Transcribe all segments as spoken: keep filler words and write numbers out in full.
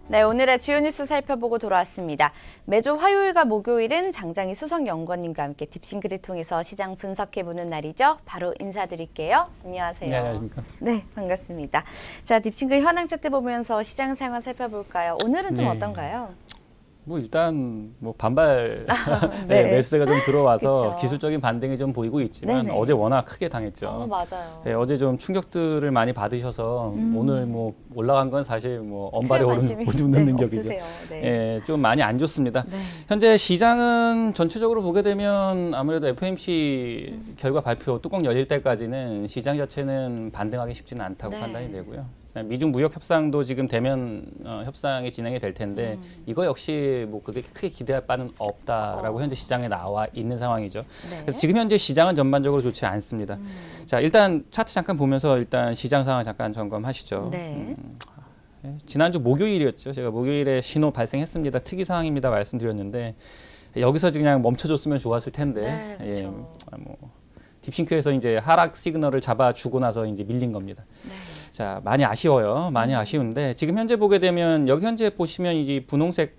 네, 오늘의 주요 뉴스 살펴보고 돌아왔습니다. 매주 화요일과 목요일은 장장희 수석연구원님과 함께 딥싱크를 통해서 시장 분석해보는 날이죠. 바로 인사드릴게요. 안녕하세요. 네, 안녕하십니까. 네, 반갑습니다. 자, 딥싱크 현황 차트 보면서 시장 상황 살펴볼까요? 오늘은 좀 네. 어떤가요? 뭐 일단 뭐 반발 아, 네. 네. 매수세가 좀 들어와서 그쵸. 기술적인 반등이 좀 보이고 있지만 네네. 어제 워낙 크게 당했죠. 어, 맞아요. 네, 어제 좀 충격들을 많이 받으셔서 음. 오늘 뭐 올라간 건 사실 뭐 언발에 큰 오른 관심이, 오줌 넣는 네, 격이죠. 없으세요. 네. 예, 좀 많이 안 좋습니다. 네. 현재 시장은 전체적으로 보게 되면 아무래도 에프오엠씨 음. 결과 발표 뚜껑 열릴 때까지는 시장 자체는 반등하기 쉽지는 않다고 네. 판단이 되고요. 미중 무역 협상도 지금 대면 어, 협상이 진행이 될 텐데 음. 이거 역시 뭐 그게 크게 기대할 바는 없다라고 어. 현재 시장에 나와 있는 상황이죠. 네. 그래서 지금 현재 시장은 전반적으로 좋지 않습니다. 음. 자, 일단 차트 잠깐 보면서 일단 시장 상황 잠깐 점검하시죠. 네. 음, 지난주 목요일이었죠. 제가 목요일에 신호 발생했습니다. 특이 사항입니다 말씀드렸는데 여기서 그냥 멈춰줬으면 좋았을 텐데. 네, 그렇죠. 예, 뭐 딥싱크에서 이제 하락 시그널을 잡아주고 나서 이제 밀린 겁니다. 네. 자, 많이 아쉬워요. 많이 음. 아쉬운데 지금 현재 보게 되면 여기 현재 보시면 이제 분홍색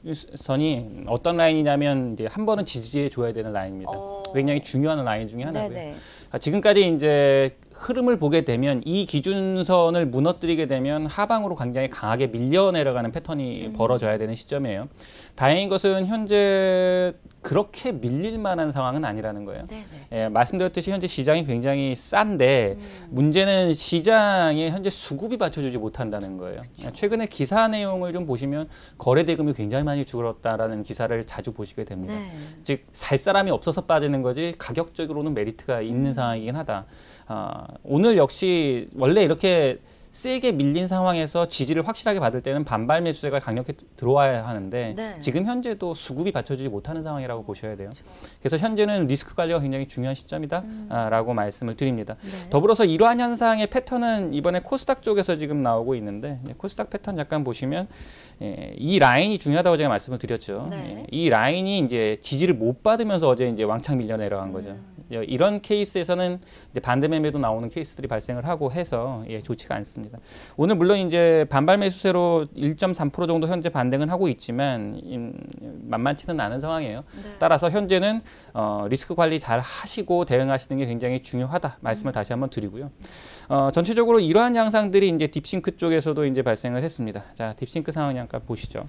선이 어떤 라인이냐면 이제 한 번은 지지해 줘야 되는 라인입니다. 어. 굉장히 중요한 라인 중에 하나고요. 네네. 지금까지 이제 흐름을 보게 되면 이 기준선을 무너뜨리게 되면 하방으로 굉장히 강하게 밀려 내려가는 패턴이 음. 벌어져야 되는 시점이에요. 다행인 것은 현재 그렇게 밀릴 만한 상황은 아니라는 거예요. 예, 말씀드렸듯이 현재 시장이 굉장히 싼데 음. 문제는 시장에 현재 수급이 받쳐주지 못한다는 거예요. 그렇죠. 최근에 기사 내용을 좀 보시면 거래 대금이 굉장히 많이 줄었다라는 기사를 자주 보시게 됩니다. 네. 즉 살 사람이 없어서 빠지는 거지 가격적으로는 메리트가 있는 음. 상황이긴 하다. 어, 오늘 역시 원래 이렇게 세게 밀린 상황에서 지지를 확실하게 받을 때는 반발 매수세가 강력히 들어와야 하는데 네. 지금 현재도 수급이 받쳐주지 못하는 상황이라고 보셔야 돼요. 그렇죠. 그래서 현재는 리스크 관리가 굉장히 중요한 시점이다라고 음. 말씀을 드립니다. 네. 더불어서 이러한 현상의 패턴은 이번에 코스닥 쪽에서 지금 나오고 있는데 코스닥 패턴 잠깐 보시면 예, 이 라인이 중요하다고 제가 말씀을 드렸죠. 네. 예, 이 라인이 이제 지지를 못 받으면서 어제 이제 왕창 밀려 내려간 거죠. 음. 이런 케이스에서는 이제 반대 매매도 나오는 케이스들이 발생을 하고 해서 예, 좋지가 않습니다. 오늘 물론 이제 반발 매수세로 일 점 삼 퍼센트 정도 현재 반등은 하고 있지만 음, 만만치는 않은 상황이에요. 네. 따라서 현재는 어, 리스크 관리 잘 하시고 대응하시는 게 굉장히 중요하다 말씀을 음. 다시 한번 드리고요. 어, 전체적으로 이러한 양상들이 이제 딥싱크 쪽에서도 이제 발생을 했습니다. 자, 딥싱크 상황 잠깐 보시죠.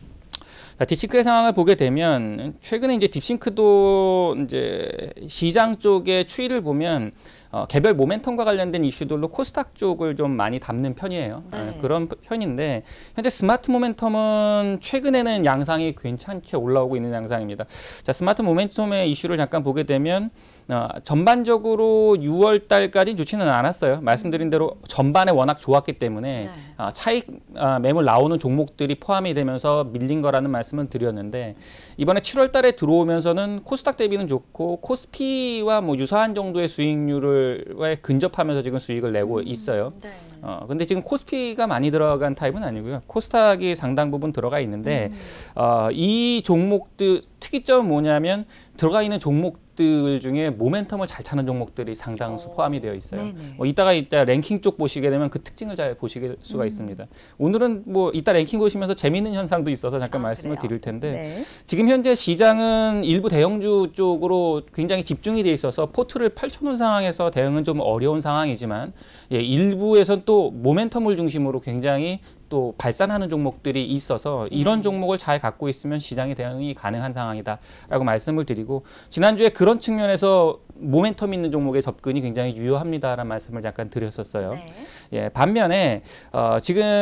자, 딥싱크의 상황을 보게 되면 최근에 이제 딥싱크도 이제 시장 쪽의 추이를 보면 어, 개별 모멘텀과 관련된 이슈들로 코스닥 쪽을 좀 많이 담는 편이에요. 네. 어, 그런 편인데 현재 스마트 모멘텀은 최근에는 양상이 괜찮게 올라오고 있는 양상입니다. 자, 스마트 모멘텀의 이슈를 잠깐 보게 되면 어, 전반적으로 유월 달까지 좋지는 않았어요. 말씀드린 대로 전반에 워낙 좋았기 때문에 네. 어, 차익 어, 매물 나오는 종목들이 포함이 되면서 밀린 거라는 말씀을 드렸는데 이번에 칠월 달에 들어오면서는 코스닥 대비는 좋고 코스피와 뭐 유사한 정도의 수익률을 에 근접하면서 지금 수익을 내고 음, 있어요. 네. 어, 근데 지금 코스피가 많이 들어간 타입은 아니고요. 코스닥이 상당 부분 들어가 있는데 음. 어, 이 종목들 특이점은 뭐냐면 들어가 있는 종목들 중에 모멘텀을 잘 타는 종목들이 상당수 포함이 되어 있어요. 뭐 이따가 이따 랭킹 쪽 보시게 되면 그 특징을 잘 보실 수가 음. 있습니다. 오늘은 뭐 이따 랭킹 보시면서 재미있는 현상도 있어서 잠깐 아, 말씀을 그래요? 드릴 텐데 네. 지금 현재 시장은 일부 대형주 쪽으로 굉장히 집중이 돼 있어서 포트를 펼쳐놓은 상황에서 대응은 좀 어려운 상황이지만 예, 일부에선 또 모멘텀을 중심으로 굉장히 또 발산하는 종목들이 있어서 이런 종목을 잘 갖고 있으면 시장의 대응이 가능한 상황이다라고 말씀을 드리고 지난주에 그런 측면에서 모멘텀 있는 종목의 접근이 굉장히 유효합니다라는 말씀을 잠깐 드렸었어요. 네. 예, 반면에 어,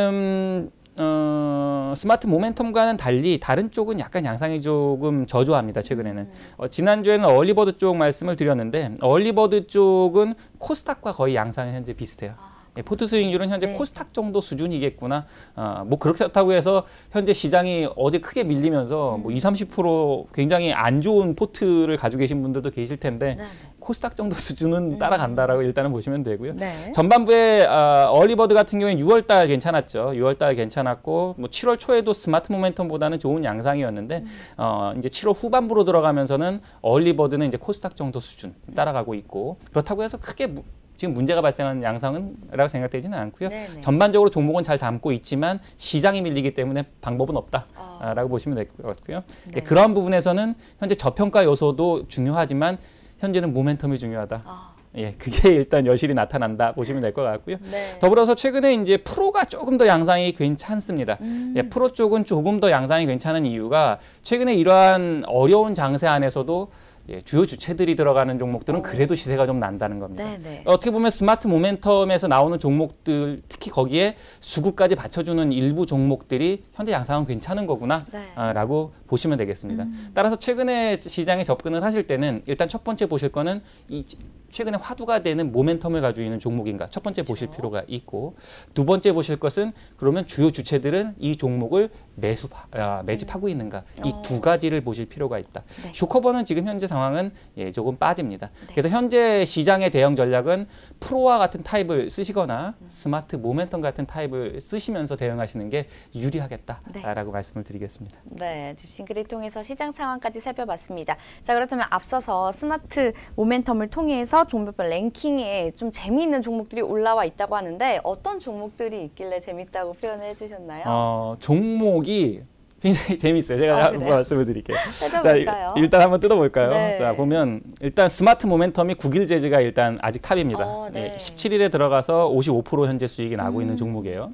지금 어, 스마트 모멘텀과는 달리 다른 쪽은 약간 양상이 조금 저조합니다. 최근에는. 음. 어, 지난주에는 얼리버드 쪽 말씀을 드렸는데 얼리버드 쪽은 코스닥과 거의 양상이 현재 비슷해요. 아. 포트 수익률은 현재 네. 코스닥 정도 수준이겠구나. 어, 뭐 그렇다고 해서 현재 시장이 어제 크게 밀리면서 음. 뭐 이십, 삼십 퍼센트 굉장히 안 좋은 포트를 가지고 계신 분들도 계실 텐데 네. 코스닥 정도 수준은 음. 따라간다라고 일단은 보시면 되고요. 네. 전반부에 어, 얼리버드 같은 경우에 유월 달 괜찮았죠. 유월 달 괜찮았고 뭐 칠월 초에도 스마트 모멘텀보다는 좋은 양상이었는데 음. 어, 이제 칠월 후반부로 들어가면서는 얼리버드는 이제 코스닥 정도 수준 따라가고 있고 그렇다고 해서 크게 지금 문제가 발생한 양상은라고 생각되지는 않고요. 네네. 전반적으로 종목은 잘 담고 있지만 시장이 밀리기 때문에 방법은 없다라고 아. 보시면 될 것 같고요. 네. 그런 부분에서는 현재 저평가 요소도 중요하지만 현재는 모멘텀이 중요하다. 아. 예, 그게 일단 여실히 나타난다 보시면 될 것 같고요. 네. 더불어서 최근에 이제 프로가 조금 더 양상이 괜찮습니다. 음. 예, 프로 쪽은 조금 더 양상이 괜찮은 이유가 최근에 이러한 어려운 장세 안에서도 예, 주요 주체들이 들어가는 종목들은 오. 그래도 시세가 좀 난다는 겁니다. 네네. 어떻게 보면 스마트 모멘텀에서 나오는 종목들, 특히 거기에 수급까지 받쳐주는 일부 종목들이 현재 양상은 괜찮은 거구나 네. 아, 라고 보시면 되겠습니다. 음. 따라서 최근에 시장에 접근을 하실 때는 일단 첫 번째 보실 거는 이 최근에 화두가 되는 모멘텀을 가지고 있는 종목인가 첫 번째 그렇죠. 보실 필요가 있고, 두 번째 보실 것은 그러면 주요 주체들은 이 종목을 매수 아, 매집하고 있는가, 이 어. 두 가지를 보실 필요가 있다. 네. 쇼커버는 지금 현재 상황은 예, 조금 빠집니다. 네. 그래서 현재 시장의 대응 전략은 프로와 같은 타입을 쓰시거나 스마트 모멘텀 같은 타입을 쓰시면서 대응하시는 게 유리하겠다라고 네. 말씀을 드리겠습니다. 네, 딥싱크를 통해서 시장 상황까지 살펴봤습니다. 자, 그렇다면 앞서서 스마트 모멘텀을 통해서 종목별 랭킹에 좀 재미있는 종목들이 올라와 있다고 하는데 어떤 종목들이 있길래 재밌다고 표현을 해주셨나요? 어, 종목이 굉장히 재미있어요. 제가 아, 한번 그래요? 말씀을 드릴게요. 찾아볼까요? 자, 일단 한번 뜯어볼까요? 네. 자, 보면 일단 스마트 모멘텀이 국일 재즈가 일단 아직 탑입니다. 어, 네. 예, 십칠 일에 들어가서 오십오 퍼센트 현재 수익이 나고 음. 있는 종목이에요.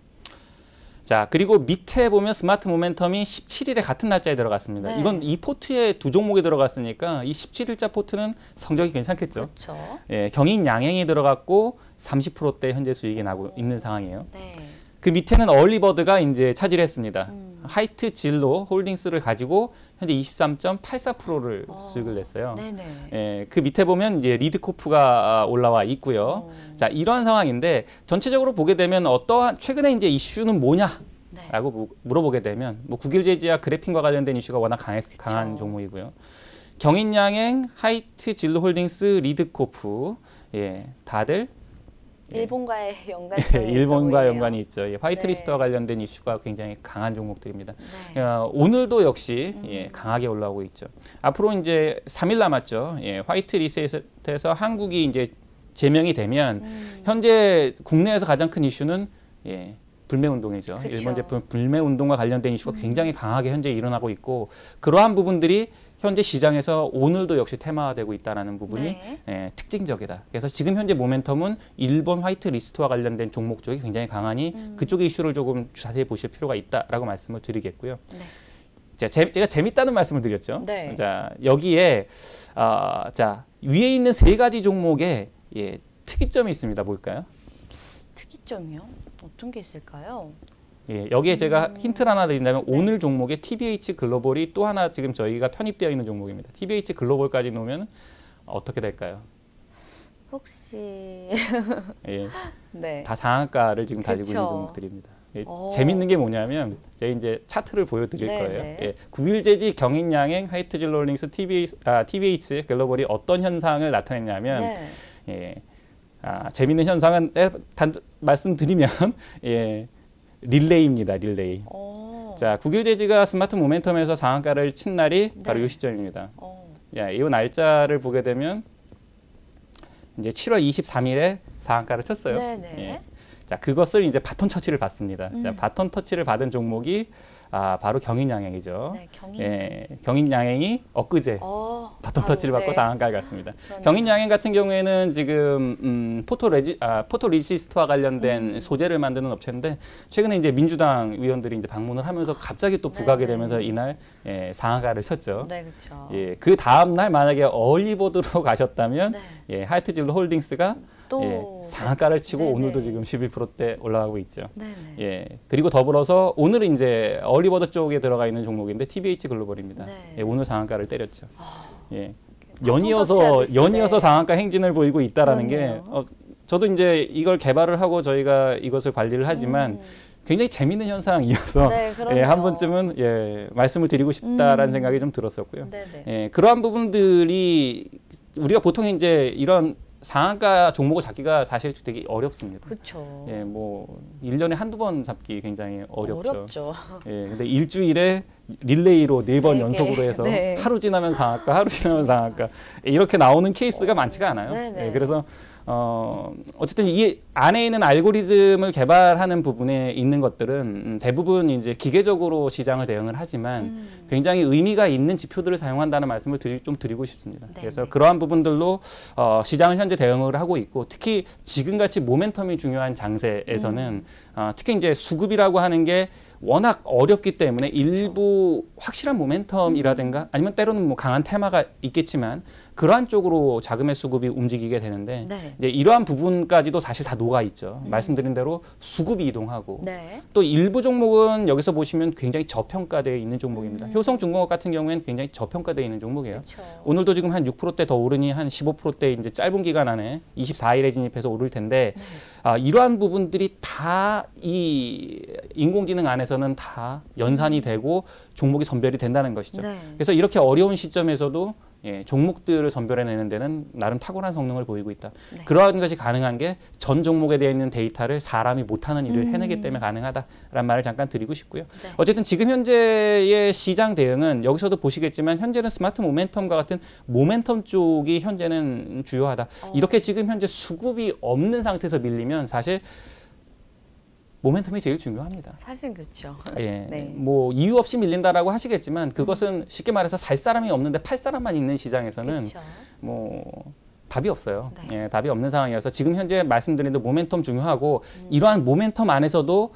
자, 그리고 밑에 보면 스마트 모멘텀이 십칠 일에 같은 날짜에 들어갔습니다. 네. 이건 이 포트에 두 종목이 들어갔으니까 이 십칠 일자 포트는 성적이 괜찮겠죠. 그렇죠. 예, 경인 양행이 들어갔고 삼십 퍼센트대 현재 수익이 나고 있는 상황이에요. 네. 그 밑에는 얼리버드가 이제 차지를 했습니다. 음. 하이트 진로 홀딩스를 가지고 현재 이십삼 점 팔사 퍼센트를 어. 수익을 냈어요. 네네. 예, 그 밑에 보면 이제 리드코프가 올라와 있고요. 어. 자, 이런 상황인데 전체적으로 보게 되면 어떠한 최근에 이제 이슈는 뭐냐라고 네. 무- 물어보게 되면 뭐 국일제지와 그래핀과 관련된 이슈가 워낙 강했, 강한 종목이고요. 경인양행, 하이트 진로 홀딩스, 리드코프, 예, 다들 예. 일본과의 연관이 예, 일본과 있어 보이네요. 연관이 있죠. 예, 화이트리스트와 네. 관련된 이슈가 굉장히 강한 종목들입니다. 네. 어, 오늘도 역시 음. 예, 강하게 올라오고 있죠. 앞으로 이제 삼 일 남았죠. 예, 화이트리스트에서 한국이 이제 제명이 되면 음. 현재 국내에서 가장 큰 이슈는 예, 불매 운동이죠. 그쵸. 일본 제품 불매 운동과 관련된 이슈가 음. 굉장히 강하게 현재 일어나고 있고, 그러한 부분들이 현재 시장에서 오늘도 역시 테마화되고 있다는 부분이 네. 예, 특징적이다. 그래서 지금 현재 모멘텀은 일본 화이트 리스트와 관련된 종목 쪽이 굉장히 강하니 음. 그쪽의 이슈를 조금 자세히 보실 필요가 있다라고 말씀을 드리겠고요. 네. 자, 제, 제가 재밌다는 말씀을 드렸죠. 네. 자, 여기에 아, 자, 위에 있는 세 가지 종목에 예, 특이점이 있습니다. 뭘까요? 특이점이요? 어떤 게 있을까요? 예, 여기에 제가 음. 힌트를 하나 드린다면 네. 오늘 종목에 티비에이치 글로벌이 또 하나 지금 저희가 편입되어 있는 종목입니다. 티비에이치 글로벌까지 놓으면 어떻게 될까요? 혹시 예, 네. 다 상한가를 지금 달리고 그쵸. 있는 종목들입니다. 예, 오. 재밌는 게 뭐냐면 제가 이제 차트를 보여드릴 네, 거예요. 네. 예, 국일제지, 경인양행, 하이트진로홀딩스, 티비에이치, 아, 티비에이치 글로벌이 어떤 현상을 나타냈냐면 네. 예, 아, 재밌는 현상은 예, 단, 말씀드리면 예, 릴레이입니다. 릴레이. 오. 자, 국일제지가 스마트 모멘텀에서 상한가를 친 날이 바로 네. 이 시점입니다. 오. 야, 이 날짜를 보게 되면 이제 칠월 이십삼일에 상한가를 쳤어요. 네네. 예. 자, 그것을 이제 바톤 터치를 받습니다. 자, 음. 바톤 터치를 받은 종목이 아, 바로 경인양행이죠. 네, 경인. 예, 경인양행이 엊그제 어, 바톤 바로, 터치를 받고 네. 상한가를 갔습니다. 그러네요. 경인양행 같은 경우에는 지금 음, 포토 레지 아, 포토 리시스트와 관련된 음. 소재를 만드는 업체인데 최근에 이제 민주당 의원들이 이제 방문을 하면서 갑자기 또 부각이 네네. 되면서 이날 예, 상한가를 쳤죠. 네, 그렇죠. 예, 그 다음 날 만약에 얼리버드로 가셨다면 네. 예, 하이트진로 홀딩스가 또 예, 상한가를 치고 네네. 오늘도 지금 십일 퍼센트대 올라가고 있죠. 네네. 예, 그리고 더불어서 오늘은 이제 얼리버드 쪽에 들어가 있는 종목인데 티비에이치 글로벌입니다. 네. 예, 오늘 상한가를 때렸죠. 아, 예, 바톤 연이어서 터치하듯이, 연이어서 네. 상한가 행진을 보이고 있다라는 게 그러네요. 어, 저도 이제 이걸 개발을 하고 저희가 이것을 관리를 하지만 음. 굉장히 재밌는 현상이어서 네, 예, 그러네요. 한 번쯤은 예, 말씀을 드리고 싶다라는 음. 생각이 좀 들었었고요. 네네. 예, 그러한 부분들이 우리가 보통 이제 이런 상한가 종목을 잡기가 사실 되게 어렵습니다. 그렇죠. 예, 뭐 일 년에 한두 번 잡기 굉장히 어렵죠. 어렵죠. 예, 근데 일주일에 릴레이로 네 번 네 개. 연속으로 해서 네. 하루 지나면 상한가, 하루 지나면 상한가 이렇게 나오는 케이스가 많지가 않아요. 네네. 예, 그래서 어, 어쨌든 이 안에 있는 알고리즘을 개발하는 부분에 있는 것들은 음, 대부분 이제 기계적으로 시장을 대응을 하지만 음. 굉장히 의미가 있는 지표들을 사용한다는 말씀을 드리, 좀 드리고 싶습니다. 네. 그래서 그러한 부분들로 어, 시장을 현재 대응을 하고 있고 특히 지금같이 모멘텀이 중요한 장세에서는 음. 어, 특히 이제 수급이라고 하는 게 워낙 어렵기 때문에 일부 확실한 모멘텀이라든가 아니면 때로는 뭐 강한 테마가 있겠지만 그러한 쪽으로 자금의 수급이 움직이게 되는데 네. 이제 이러한 부분까지도 사실 다 녹아 있죠. 음. 말씀드린 대로 수급이 이동하고 네. 또 일부 종목은 여기서 보시면 굉장히 저평가되어 있는 종목입니다. 음. 효성중공업 같은 경우에는 굉장히 저평가되어 있는 종목이에요. 그렇죠. 오늘도 지금 한 육 퍼센트대 더 오르니 한 십오 퍼센트대 이제 짧은 기간 안에 이십사 일에 진입해서 오를 텐데 네. 아, 이러한 부분들이 다 이 인공지능 안에서는 다 연산이 되고 종목이 선별이 된다는 것이죠. 네. 그래서 이렇게 어려운 시점에서도 예, 종목들을 선별해내는 데는 나름 탁월한 성능을 보이고 있다. 네. 그러한 것이 가능한 게 전 종목에 대해 있는 데이터를 사람이 못하는 일을 음. 해내기 때문에 가능하다라는 말을 잠깐 드리고 싶고요. 네. 어쨌든 지금 현재의 시장 대응은 여기서도 보시겠지만 현재는 스마트 모멘텀과 같은 모멘텀 쪽이 현재는 주요하다. 어. 이렇게 지금 현재 수급이 없는 상태에서 밀리면 사실 모멘텀이 제일 중요합니다. 사실 그렇죠. 예, 네. 뭐 이유 없이 밀린다라고 하시겠지만 그것은 쉽게 말해서 살 사람이 없는데 팔 사람만 있는 시장에서는 그렇죠. 뭐 답이 없어요. 네. 예, 답이 없는 상황이어서 지금 현재 말씀드린 대로 모멘텀 중요하고 음. 이러한 모멘텀 안에서도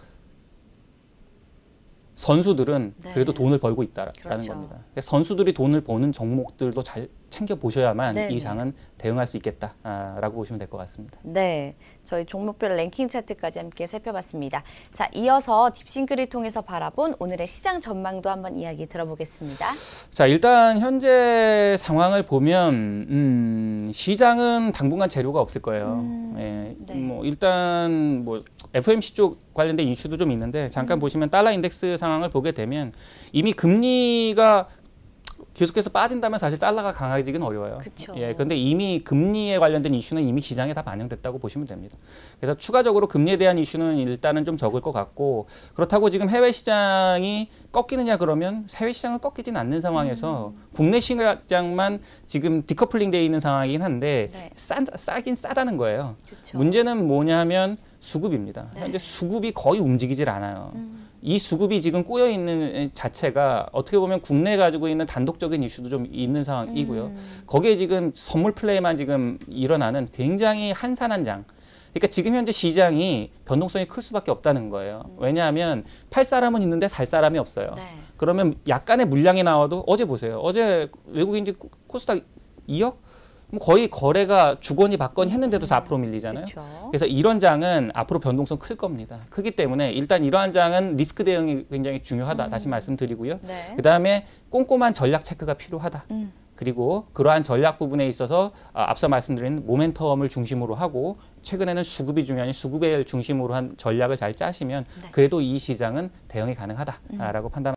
선수들은 네. 그래도 돈을 벌고 있다라는 그렇죠. 겁니다. 그래서 선수들이 돈을 버는 종목들도 잘 챙겨 보셔야만 네, 이 네. 장은 대응할 수 있겠다라고 보시면 될 것 같습니다. 네, 저희 종목별 랭킹 차트까지 함께 살펴봤습니다. 자, 이어서 딥싱크를 통해서 바라본 오늘의 시장 전망도 한번 이야기 들어보겠습니다. 자, 일단 현재 상황을 보면 음, 시장은 당분간 재료가 없을 거예요. 음, 예, 네. 뭐 일단 뭐 에프오엠씨 쪽 관련된 이슈도 좀 있는데 잠깐 음. 보시면 달러 인덱스 상황을 보게 되면 이미 금리가 계속해서 빠진다면 사실 달러가 강해지긴 어려워요. 그쵸. 예, 그런데 이미 금리에 관련된 이슈는 이미 시장에 다 반영됐다고 보시면 됩니다. 그래서 추가적으로 금리에 대한 이슈는 일단은 좀 적을 것 같고 그렇다고 지금 해외 시장이 꺾이느냐 그러면 해외 시장은 꺾이진 않는 상황에서 음. 국내 시장만 지금 디커플링 돼 있는 상황이긴 한데 네. 싸, 싸긴 싸다는 거예요. 그쵸. 문제는 뭐냐면 수급입니다. 네. 현재 수급이 거의 움직이질 않아요. 음. 이 수급이 지금 꼬여 있는 자체가 어떻게 보면 국내에 가지고 있는 단독적인 이슈도 좀 있는 상황이고요. 음. 거기에 지금 선물 플레이만 지금 일어나는 굉장히 한산한 장. 그러니까 지금 현재 시장이 변동성이 클 수밖에 없다는 거예요. 왜냐하면 팔 사람은 있는데 살 사람이 없어요. 네. 그러면 약간의 물량이 나와도 어제 보세요. 어제 외국인지 코스닥 이억? 뭐 거의 거래가 주거니 받거니 했는데도 사 퍼센트 밀리잖아요. 그쵸. 그래서 이런 장은 앞으로 변동성 클 겁니다. 크기 때문에 일단 이러한 장은 리스크 대응이 굉장히 중요하다. 음. 다시 말씀드리고요. 네. 그다음에 꼼꼼한 전략 체크가 필요하다. 음. 그리고 그러한 전략 부분에 있어서 아, 앞서 말씀드린 모멘텀을 중심으로 하고 최근에는 수급이 중요한 수급을 중심으로 한 전략을 잘 짜시면 네. 그래도 이 시장은 대응이 가능하다라고 판단.